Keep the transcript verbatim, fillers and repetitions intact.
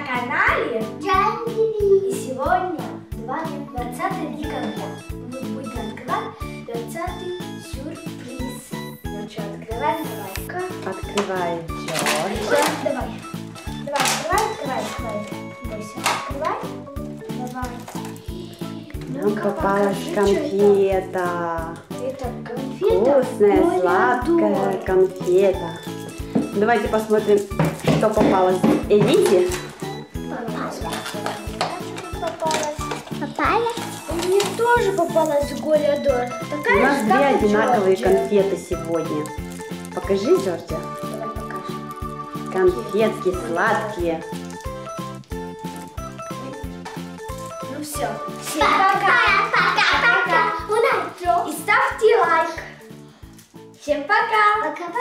канале Джангили. И сегодня двадцатое декабря. Мы будем открывать двадцатый сюрприз. Ну что, открываем, давай-ка. Открывай, Джорджа. Давай. Давай, открывай, открывай, открывай. Бойся, открывай. Давай. Нам попалась конфета. Это конфета. Вкусная, сладкая конфета. Давайте посмотрим, что попалось Элизе. Попалась. Попалась? Мне тоже попалась Голиадор. У нас две одинаковые конфеты сегодня. Покажи, Джорджа. Давай покажем. Конфетки сладкие. Ну все. Всем пока. Пока-пока. И ставьте лайк. Всем пока. Пока-пока.